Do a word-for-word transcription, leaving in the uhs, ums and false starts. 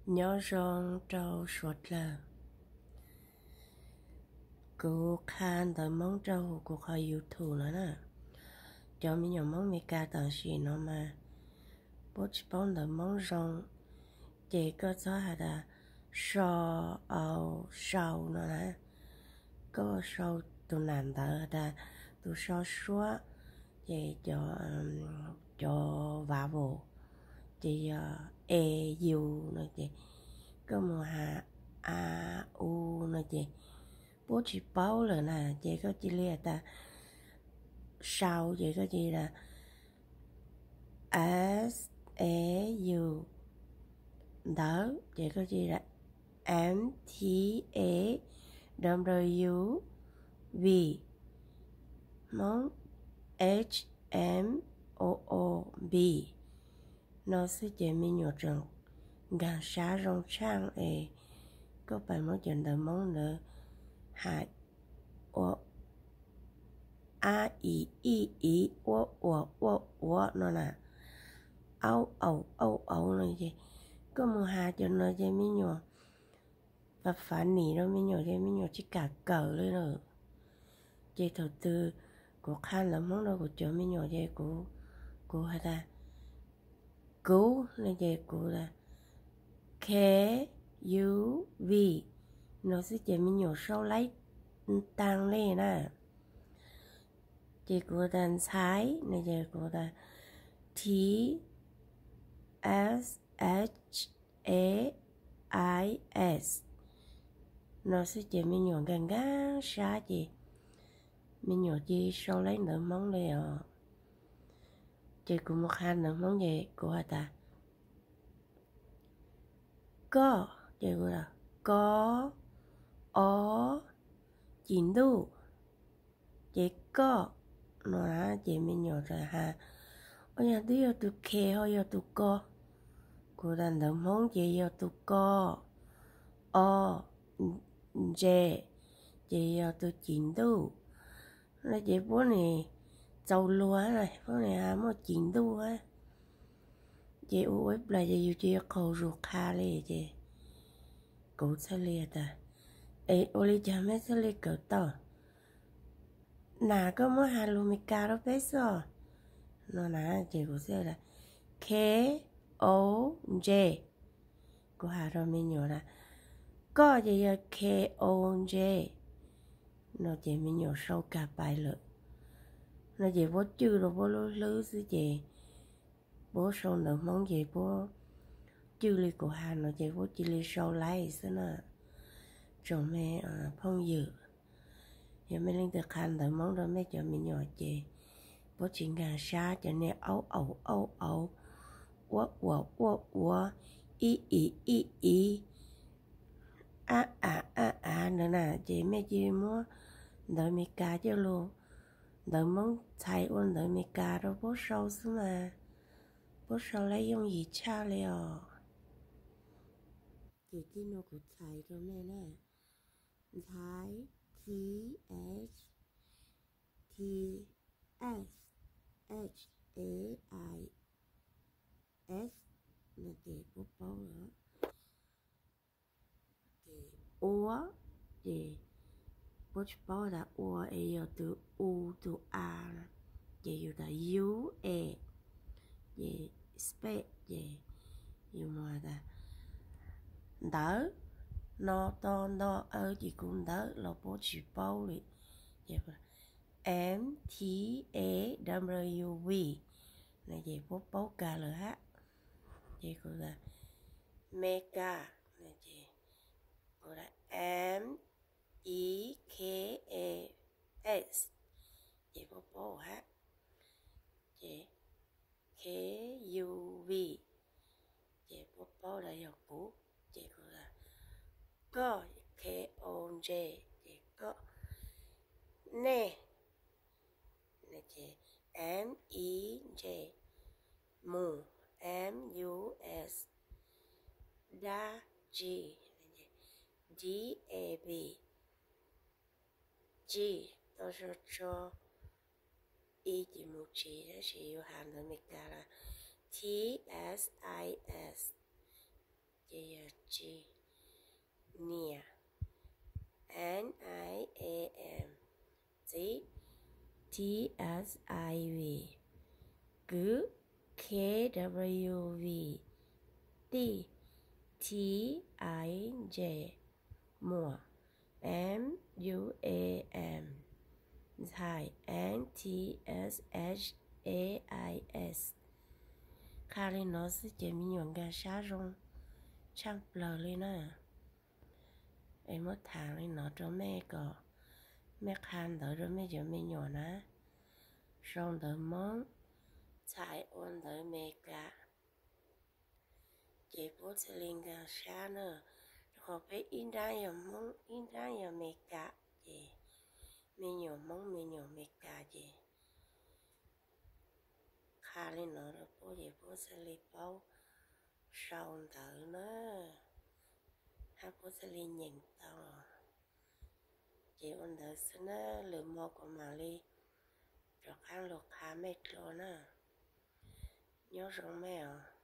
nhớ rong trâu suốt là cô khan tới mong trâu cô khỏi YouTube nữa nè cho mình nhiều mong mi ca tờ xì nó mà bố chỉ bóng tới mong rong chỉ có cho hạt là sò ao sầu nữa nè có sầu tụ nàn tờ là tụ sò xóa chỉ cho cho vả bộ chỉ e u nữa chị có một hà a u nữa chị bố chỉ báo là nè chị có chỉ liệt ta sau chị có gì là s e u đó chị có gì là m t a w v mong h m o o b nó sẽ chỉ mình nhớ rằng gần xa rong trang ấy có bài nói chuyện đời mong nữa hại o a i i i o o o o nó là âu âu âu âu này gì có một hai cho nó cho mình nhớ và phản nỉ nó mình nhớ cho mình nhớ chỉ cả cờ lên rồi chị đầu tư của khăn là món đâu của chỗ mình nhớ cho của của hay ta cứu này gì của là K U V nó sẽ chỉ mình nhớ sau lấy tăng lên nè chỉ của đàn thái này chỉ của là T S H A I S nó sẽ chỉ mình nhớ gần gần xa gì mình nhớ gì sau lấy nữa món này à chỉ của một hai nữa món gì của ta có chỉ của là có ó chín độ chỉ có nó là chỉ mình nhớ rồi ha ôi nhà tôi tụ khe hay yêu tụ co của đàn đồng mong chỉ yêu tụ co o j chỉ yêu tụ chín độ là chỉ bố này trâu lúa này bố này hàm một chín độ á chỉ ôi là chỉ yêu chỉ cầu ruột kha lên chỉ cầu sẽ liệt à ấy ôi cha mẹ sẽ liệt cỡ to nà có mỗi hai lô mi ca đó bé sao nó nà chỉ của sẽ là K O J của hà rồi mình nhớ là có gì là K O J nó chỉ mình nhớ sâu cả bài lợ nó chỉ bố chữ rồi bố lú lú xứ chị bố sâu nữa mong gì bố chữ li của hà nó chỉ bố chữ li sâu lấy xứ nè chồng mẹ phong dự giờ mình lên được khăn tới mong đó mấy cho mình nhỏ chị bố chuyện gà xa cho nên ấu ấu ấu ấu ua ua ua ua y y y y a a a a nữa nè chị mấy chị mua đợi mi cá cho luôn đợi mong thay ôn đợi mi cá đó bố sâu xứ mà bố sâu lấy dùng gì cha liều chị chị nó cũng thay cho mẹ nè thái T H T S H A I S là chị bố bố nữa chị ua chị bố bố là ua ấy từ u từ a chị là u a chị space chị yêu mà là đỡ nó to nó ở chị cũng đỡ là bố chỉ bao đi chị M T A W V này chị bố bố ca lửa hát chị cũng là mega này chị cũng là M E K A S chị bố bố hát chị K U V chị bố bố là dọc bố chị cũng là có K O J chị có nè này chị M E J mu M U S da G D A B G都是说一字母 G 的是有含的那个啦 T S I S 这也 G nia N I A M Z T S I V cứ K W V D T I J mùa M U A M dài N T S H A I S Kali nó sẽ chỉ mình nhận ra xa rong chẳng bờ lên nè em mất thằng lên nó cho mẹ có mẹ khăn đỡ cho mẹ cho mẹ nhỏ nè xong đỡ món chạy ôn đỡ mẹ cả chị bố sẽ lên ra xa nữa họ phải in ra giờ món in ra giờ mẹ cả chị mẹ nhỏ món mẹ nhỏ mẹ cả chị khá lên nó rồi bố chị bố sẽ lên bao xong đỡ nữa hai bố sẽ lên nhìn tao chị ôn đỡ sẽ nó lựa mò của mà đi rồi khăn lục khá mệt luôn á nhớ rồi mẹ à